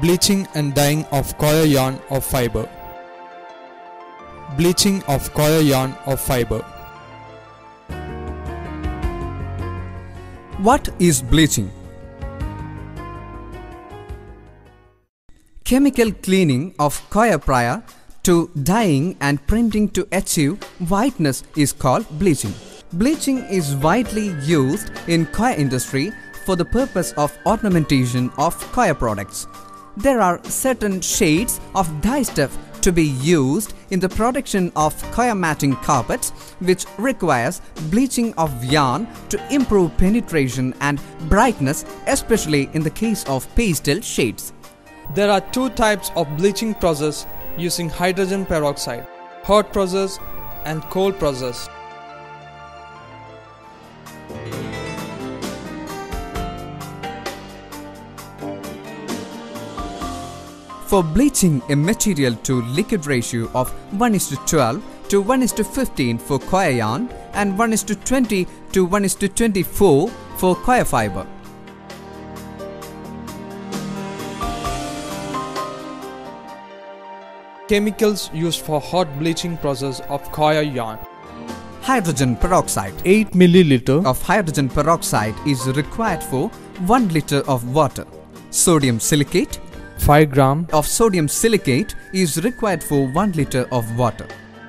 Bleaching and dyeing of coir yarn or fiber. Bleaching of coir yarn or fiber. What is bleaching? Chemical cleaning of coir prior to dyeing and printing to achieve whiteness is called bleaching. Bleaching is widely used in coir industry for the purpose of ornamentation of coir products. There are certain shades of dye stuff to be used in the production of coir matting carpets, which requires bleaching of yarn to improve penetration and brightness, especially in the case of pastel shades. There are two types of bleaching process using hydrogen peroxide: hot process and cold process. For bleaching a material to liquid ratio of 1:12 to 1:15 for coir yarn and 1:20 to 1:24 for coir fiber. Chemicals used for hot bleaching process of coir yarn. Hydrogen peroxide. 8 ml of hydrogen peroxide is required for 1 liter of water. Sodium silicate 5 gram of sodium silicate is required for 1 liter of water.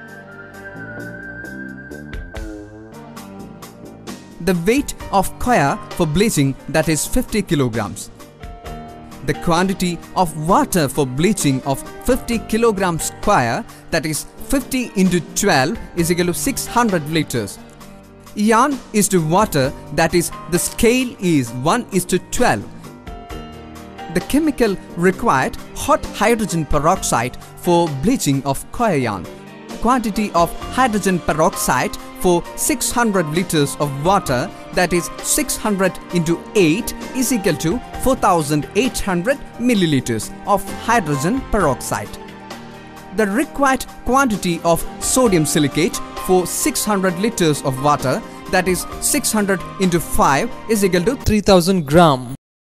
The weight of coir for bleaching, that is 50 kilograms. The quantity of water for bleaching of 50 kilograms coir, that is 50 into 12 is equal to 600 liters. Yarn is to water, that is the scale is 1:12. The chemical required hot hydrogen peroxide for bleaching of coir yarn. Quantity of hydrogen peroxide for 600 liters of water, that is 600 into 8 is equal to 4800 milliliters of hydrogen peroxide. The required quantity of sodium silicate for 600 liters of water, that is 600 into 5 is equal to 3000 gram.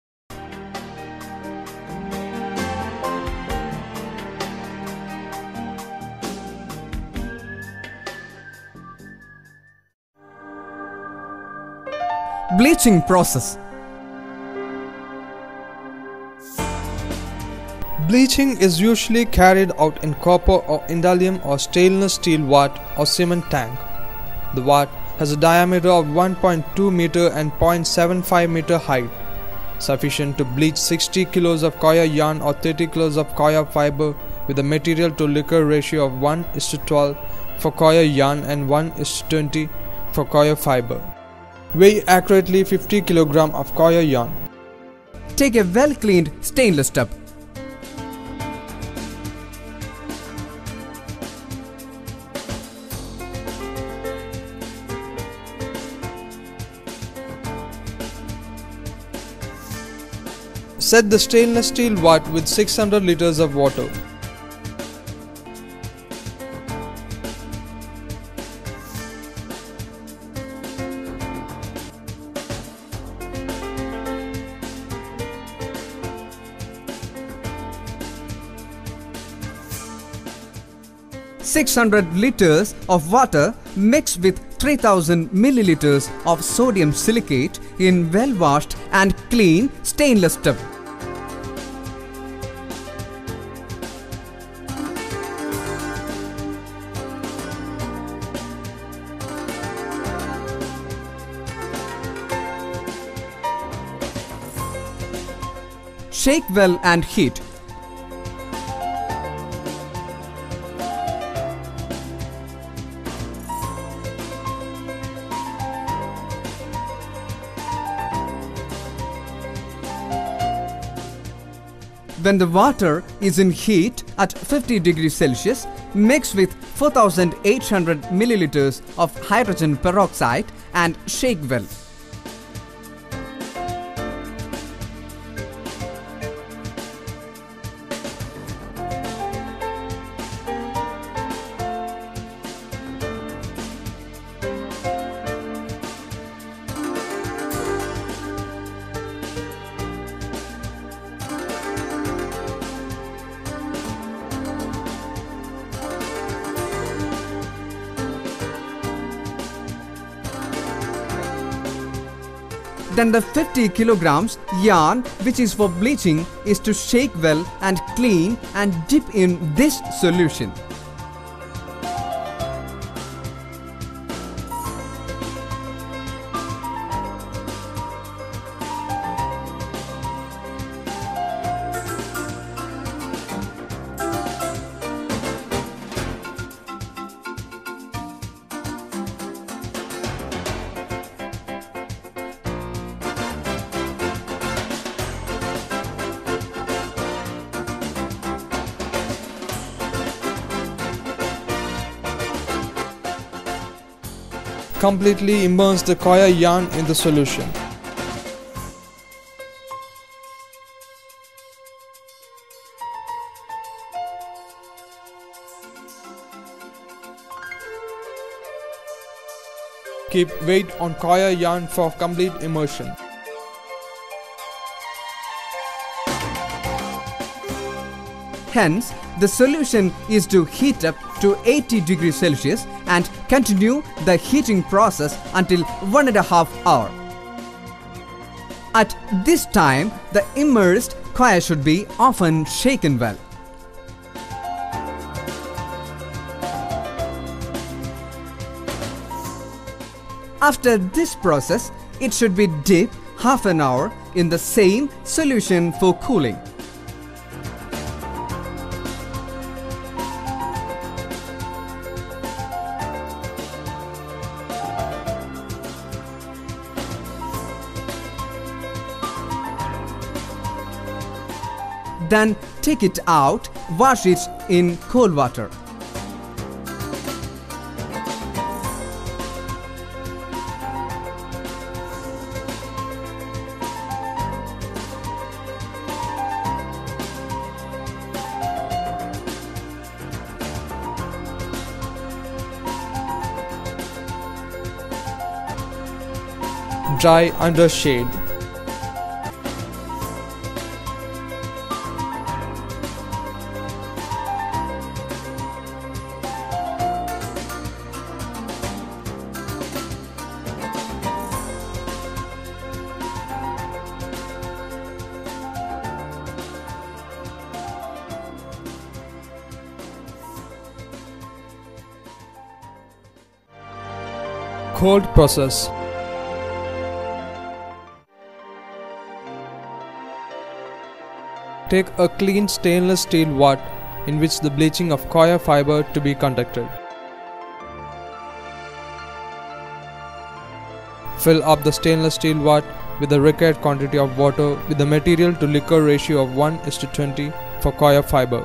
Bleaching process. Bleaching is usually carried out in copper or indium or stainless steel vat or cement tank. The vat has a diameter of 1.2 meter and 0.75 meter height, sufficient to bleach 60 kilos of coir yarn or 30 kilos of coir fiber with a material to liquid ratio of 1:12 for coir yarn and 1:20 for coir fiber. Weigh accurately 50 kg of coir yarn. Take a well-cleaned stainless tub. Set the stainless steel vat with 600 liters of water. .600 liters of water mixed with 3000 milliliters of sodium silicate in well-washed and clean stainless tub. Shake well and heat. When the water is in heat at 50 degrees Celsius, mix with 4800 milliliters of hydrogen peroxide and shake well. then the 50 kilograms yarn, which is for bleaching, is to shake well and clean and dip in this solution. Completely immerse the coir yarn in the solution. Keep weight on coir yarn for complete immersion. Hence, the solution is to heat up to 80 degrees Celsius and continue the heating process until 1.5 hours. At this time, the immersed coir should be often shaken well. After this process, it should be dipped half an hour in the same solution for cooling. Then take it out, wash it in cold water. Dry under shade. Cold process. Take a clean stainless steel vat in which the bleaching of coir fiber to be conducted. Fill up the stainless steel vat with the required quantity of water with the material to liquor ratio of 1:20 for coir fiber.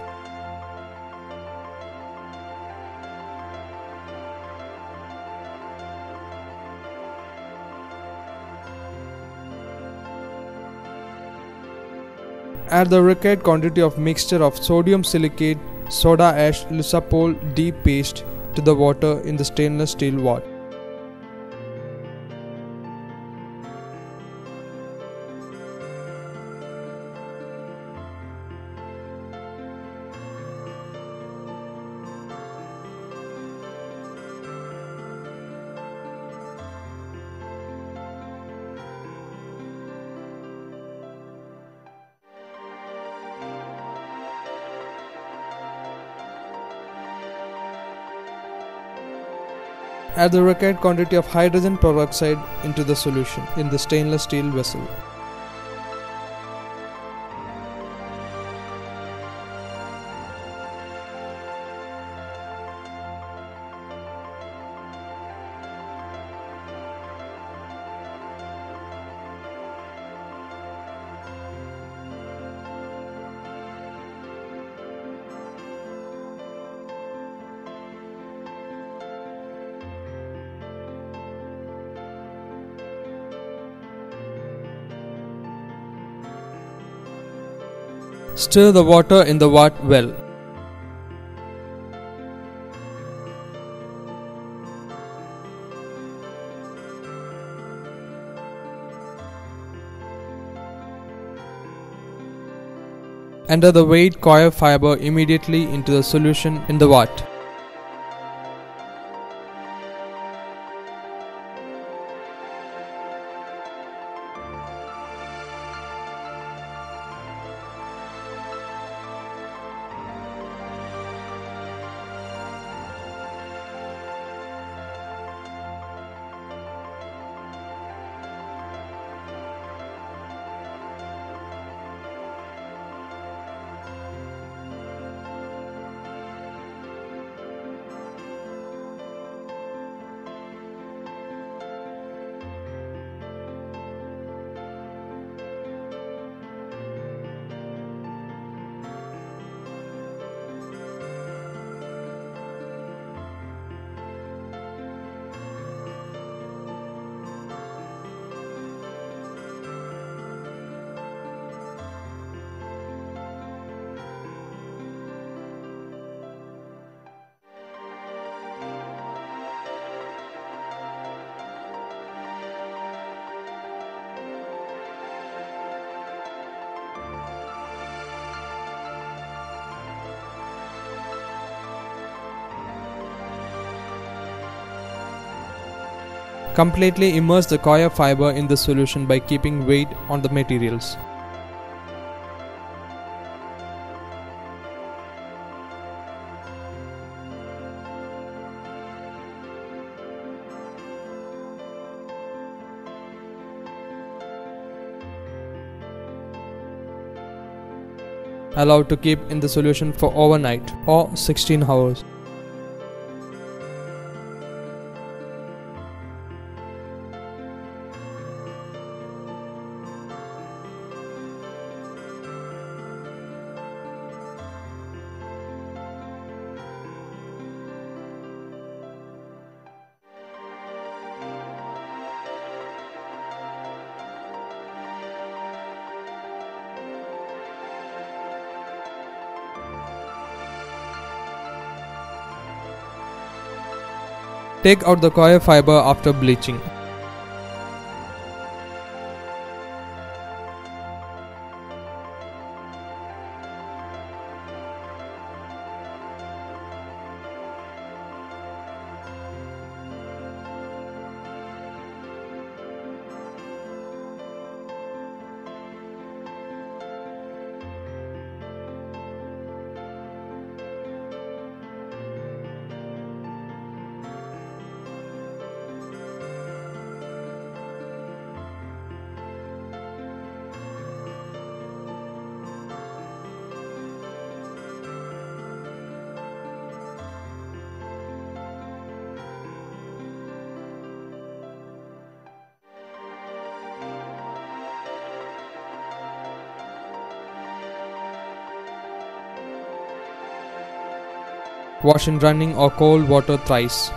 Add the required quantity of mixture of sodium silicate, soda ash, Lysopol D paste to the water in the stainless steel vat. Add the required quantity of hydrogen peroxide into the solution in the stainless steel vessel. Stir the water in the vat well. Enter the weight coir fiber immediately into the solution in the vat. Completely immerse the coir fiber in the solution by keeping weight on the materials. Allow to keep in the solution for overnight or 16 hours. Take out the coir fiber after bleaching. Wash in running or cold water thrice.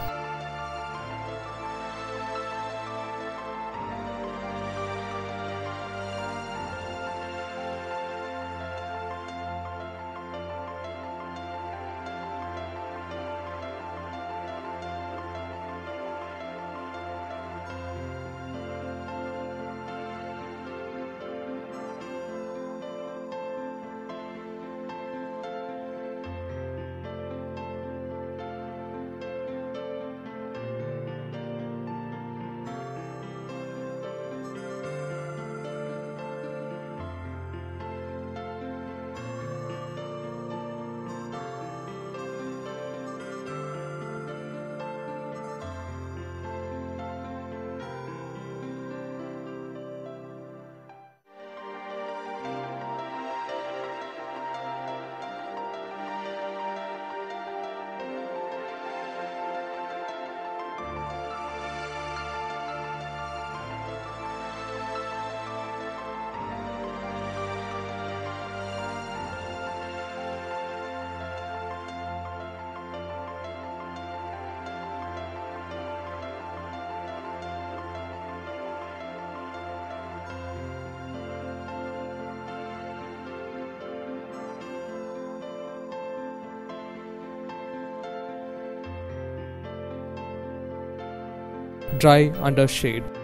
Dry under shade.